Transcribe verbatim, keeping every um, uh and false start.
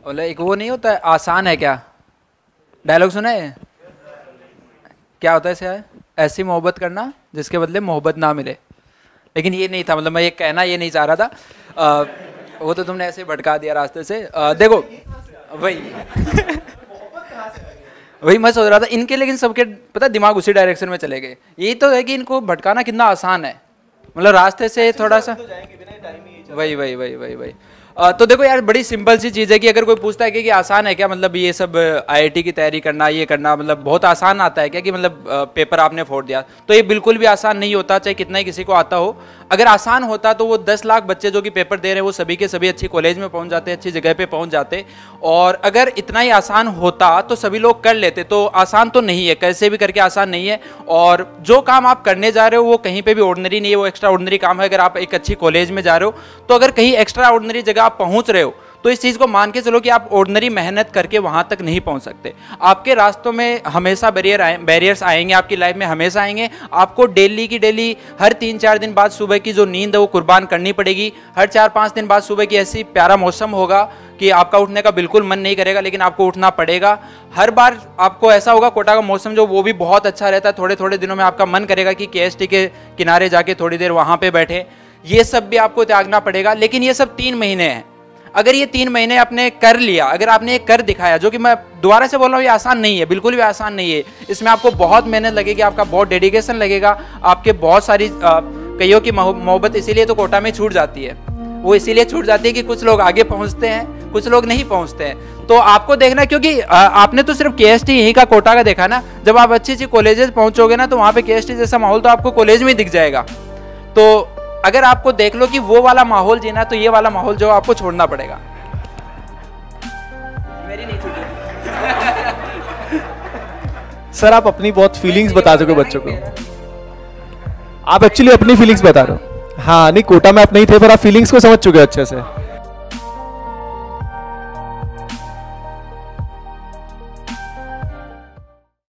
बोला एक वो नहीं होता है, आसान है क्या, डायलॉग सुना है? क्या होता है इसे? ऐसी मोहब्बत करना जिसके बदले मोहब्बत ना मिले। लेकिन ये नहीं था, मतलब मैं ये कहना ये नहीं चाह रहा था। आ, वो तो तुमने ऐसे भटका दिया रास्ते से। आ, देखो वही वही मैं सोच रहा था इनके, लेकिन सबके पता दिमाग उसी डायरेक्शन में चले गए। यही तो है कि इनको भटकाना कितना आसान है, मतलब रास्ते से थोड़ा सा। वही वही वही वही वही आ, तो देखो यार, बड़ी सिंपल सी चीज़ है कि अगर कोई पूछता है कि, कि आसान है क्या, मतलब ये सब आईआईटी की तैयारी करना, ये करना मतलब बहुत आसान आता है क्या, कि मतलब आ, पेपर आपने फोड़ दिया, तो ये बिल्कुल भी आसान नहीं होता, चाहे कितना ही किसी को आता हो। अगर आसान होता तो वो दस लाख बच्चे जो कि पेपर दे रहे हैं वो सभी के सभी अच्छी कॉलेज में पहुंच जाते, अच्छी जगह पे पहुंच जाते। और अगर इतना ही आसान होता तो सभी लोग कर लेते। तो आसान तो नहीं है, कैसे भी करके आसान नहीं है। और जो काम आप करने जा रहे हो वो कहीं पे भी ऑर्डिनरी नहीं है, वो एक्स्ट्रा ऑर्डिनरी काम है। अगर आप एक अच्छी कॉलेज में जा रहे हो, तो अगर कहीं एक्स्ट्रा ऑर्डिनरी जगह आप पहुंच रहे हो, तो इस चीज़ को मान के चलो कि आप ऑर्डिनरी मेहनत करके वहां तक नहीं पहुंच सकते। आपके रास्तों में हमेशा बैरियर आए बैरियर्स आएंगे, आपकी लाइफ में हमेशा आएंगे। आपको डेली की डेली हर तीन चार दिन बाद सुबह की जो नींद है वो कुर्बान करनी पड़ेगी। हर चार पाँच दिन बाद सुबह की ऐसी प्यारा मौसम होगा कि आपका उठने का बिल्कुल मन नहीं करेगा, लेकिन आपको उठना पड़ेगा। हर बार आपको ऐसा होगा कोटा का मौसम जो वो भी बहुत अच्छा रहता है, थोड़े थोड़े दिनों में आपका मन करेगा कि केएसटी के किनारे जाके थोड़ी देर वहाँ पे बैठे। ये सब भी आपको त्यागना पड़ेगा, लेकिन ये सब तीन महीने हैं। अगर ये तीन महीने आपने कर लिया, अगर आपने ये कर दिखाया, जो कि मैं दोबारा से बोल रहा हूँ ये आसान नहीं है, बिल्कुल भी आसान नहीं है। इसमें आपको बहुत मेहनत लगेगी, आपका बहुत डेडिकेशन लगेगा, आपके बहुत सारी कईयों की मोहब्बत इसीलिए तो कोटा में छूट जाती है। वो इसीलिए छूट जाती है कि कुछ लोग आगे पहुंचते हैं, कुछ लोग नहीं पहुंचते हैं। तो आपको देखना, क्योंकि आपने तो सिर्फ केएसटी यहीं का कोटा का देखा ना, जब आप अच्छी अच्छी कॉलेजेस पहुंचोगे ना, तो वहाँ पे केएसटी जैसा माहौल तो आपको कॉलेज में दिख जाएगा। तो अगर आपको देख लो कि वो वाला माहौल जीना, तो ये वाला माहौल जो आपको छोड़ना पड़ेगा। मेरी नहीं छूटी। सर आप अपनी बहुत फीलिंग्स बता चुके बच्चों को, आप एक्चुअली अपनी फीलिंग्स बता रहे हो। हाँ नहीं, कोटा में आप नहीं थे पर आप फीलिंग्स को समझ चुके हो अच्छे से।